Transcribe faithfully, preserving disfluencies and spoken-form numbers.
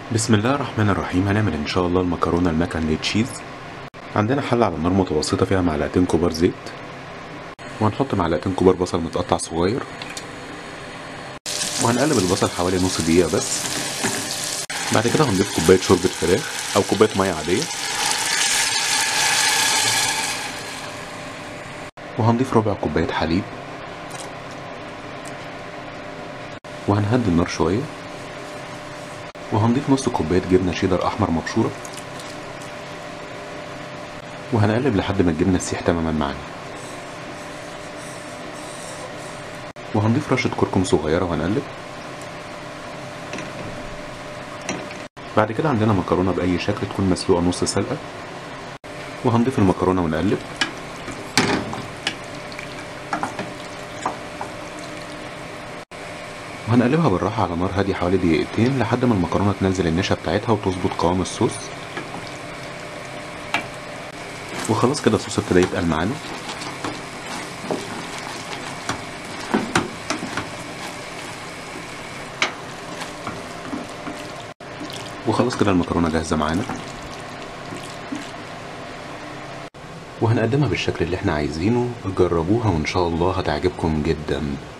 بسم الله الرحمن الرحيم. هنعمل ان شاء الله المكرونه الماكن تشيز. عندنا حله على نار متوسطه فيها معلقتين كبار زيت، وهنحط معلقتين كبار بصل متقطع صغير، وهنقلب البصل حوالي نص دقيقه بس. بعد كده هنضيف كوبايه شوربه فراخ او كوبايه ميه عاديه، وهنضيف ربع كوبايه حليب، وهنهدي النار شويه، وهنضيف نص كوبايه جبنه شيدر احمر مبشوره، وهنقلب لحد ما الجبنه تسيح تماما معانا، وهنضيف رشه كركم صغيره وهنقلب. بعد كده عندنا مكرونه باي شكل تكون مسلوقه نص سلقه، وهنضيف المكرونه ونقلب. وهنقلبها بالراحه على نار هاديه حوالي دقيقتين لحد ما المكرونه تنزل النشا بتاعتها وتظبط قوام الصوص. وخلاص كده الصوص ابتدى يتقل معانا. وخلاص كده المكرونه جاهزه معانا، وهنقدمها بالشكل اللي احنا عايزينه. جربوها وان شاء الله هتعجبكم جدا.